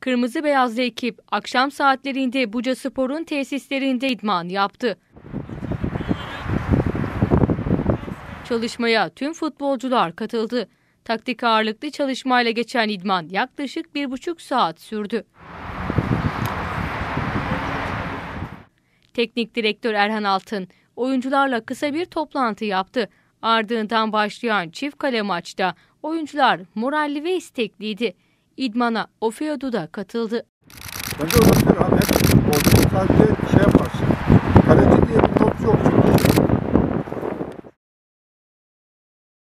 Kırmızı beyazlı ekip akşam saatlerinde Bucaspor'un tesislerinde idman yaptı. Çalışmaya tüm futbolcular katıldı. Taktik ağırlıklı çalışmayla geçen idman yaklaşık 1,5 saat sürdü. Teknik direktör Erhan Altın oyuncularla kısa bir toplantı yaptı. Ardından başlayan çift kale maçta oyuncular moralli ve istekliydi. İdmana Ofeodu da katıldı. Bence öyle abi. Hep sadece